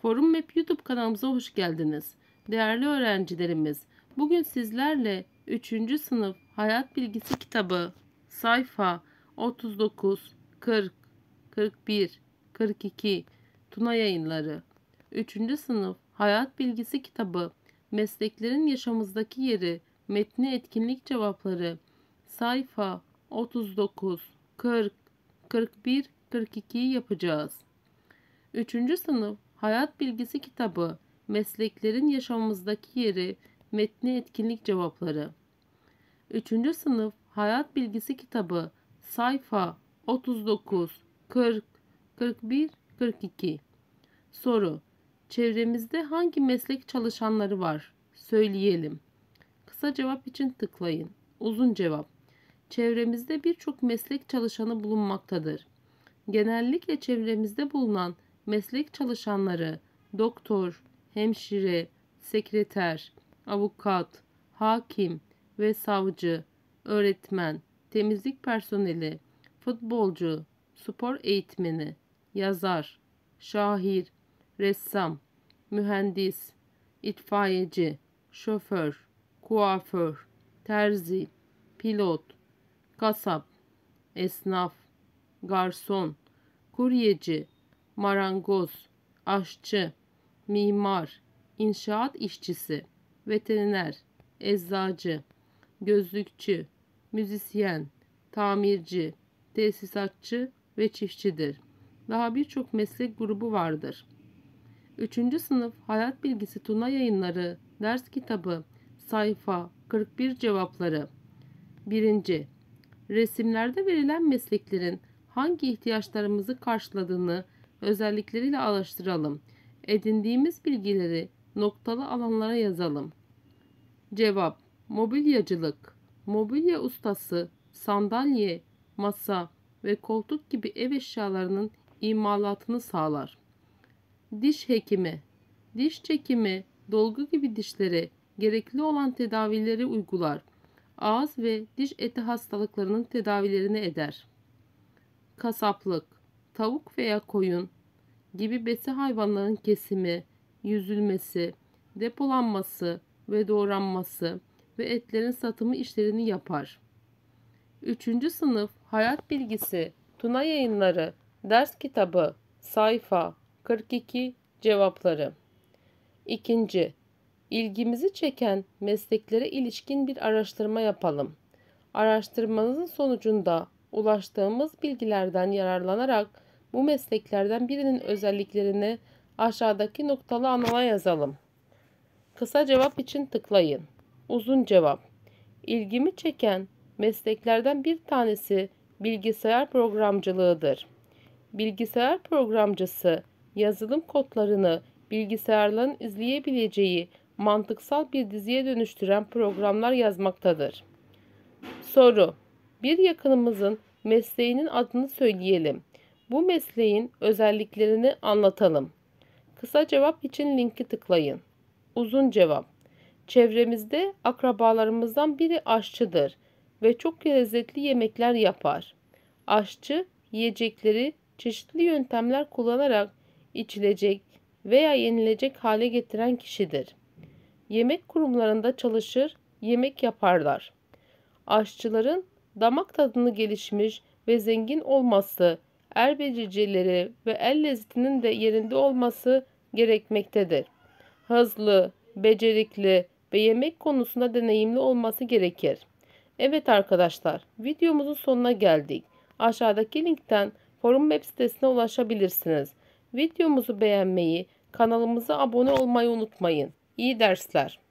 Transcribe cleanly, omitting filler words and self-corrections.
Forum Map YouTube kanalımıza hoş geldiniz. Değerli öğrencilerimiz, bugün sizlerle 3. sınıf Hayat Bilgisi kitabı sayfa 39, 40, 41, 42 Tuna Yayınları 3. sınıf Hayat Bilgisi kitabı Mesleklerin Yaşamımızdaki Yeri Metni Etkinlik Cevapları sayfa 39, 40, 41, 42'yi yapacağız. 3. sınıf Hayat Bilgisi kitabı Mesleklerin Yaşamımızdaki Yeri Metni Etkinlik Cevapları 3. sınıf Hayat Bilgisi kitabı sayfa 39, 40, 41, 42 Soru: Çevremizde hangi meslek çalışanları var? Söyleyelim. Kısa cevap için tıklayın. Uzun cevap: Çevremizde birçok meslek çalışanı bulunmaktadır. Genellikle çevremizde bulunan meslek çalışanları doktor, hemşire, sekreter, avukat, hakim ve savcı, öğretmen, temizlik personeli, futbolcu, spor eğitmeni, yazar, şair, ressam, mühendis, itfaiyeci, şoför, kuaför, terzi, pilot, kasap, esnaf, garson, kuryeci, marangoz, aşçı, mimar, inşaat işçisi, veteriner, eczacı, gözlükçü, müzisyen, tamirci, tesisatçı ve çiftçidir. Daha birçok meslek grubu vardır. 3. sınıf Hayat Bilgisi Tuna Yayınları Ders Kitabı sayfa 41 Cevapları 1. Resimlerde verilen mesleklerin hangi ihtiyaçlarımızı karşıladığını özellikleriyle araştıralım. Edindiğimiz bilgileri noktalı alanlara yazalım. Cevap: Mobilyacılık, mobilya ustası, sandalye, masa ve koltuk gibi ev eşyalarının imalatını sağlar. Diş hekimi, diş çekimi, dolgu gibi dişlere gerekli olan tedavileri uygular. Ağız ve diş eti hastalıklarının tedavilerini eder. Kasaplık, tavuk veya koyun gibi besi hayvanların kesimi, yüzülmesi, depolanması ve doğranması ve etlerin satımı işlerini yapar. 3. sınıf Hayat Bilgisi Tuna Yayınları Ders Kitabı sayfa 42 Cevapları 2. İlgimizi çeken mesleklere ilişkin bir araştırma yapalım. Araştırmanızın sonucunda ulaştığımız bilgilerden yararlanarak bu mesleklerden birinin özelliklerini aşağıdaki noktalı alana yazalım. Kısa cevap için tıklayın. Uzun cevap: İlgimi çeken mesleklerden bir tanesi bilgisayar programcılığıdır. Bilgisayar programcısı yazılım kodlarını bilgisayarların izleyebileceği mantıksal bir diziye dönüştüren programlar yazmaktadır. Soru: Bir yakınımızın mesleğinin adını söyleyelim. Bu mesleğin özelliklerini anlatalım. Kısa cevap için linki tıklayın. Uzun cevap: Çevremizde akrabalarımızdan biri aşçıdır ve çok lezzetli yemekler yapar. Aşçı, yiyecekleri çeşitli yöntemler kullanarak içilecek veya yenilecek hale getiren kişidir. Yemek kurumlarında çalışır, yemek yaparlar. Aşçıların damak tadını gelişmiş ve zengin olması, el becerileri ve el lezzetinin de yerinde olması gerekmektedir. Hızlı, becerikli ve yemek konusunda deneyimli olması gerekir. Evet arkadaşlar, videomuzun sonuna geldik. Aşağıdaki linkten Forum Web sitesine ulaşabilirsiniz. Videomuzu beğenmeyi, kanalımıza abone olmayı unutmayın. İyi dersler.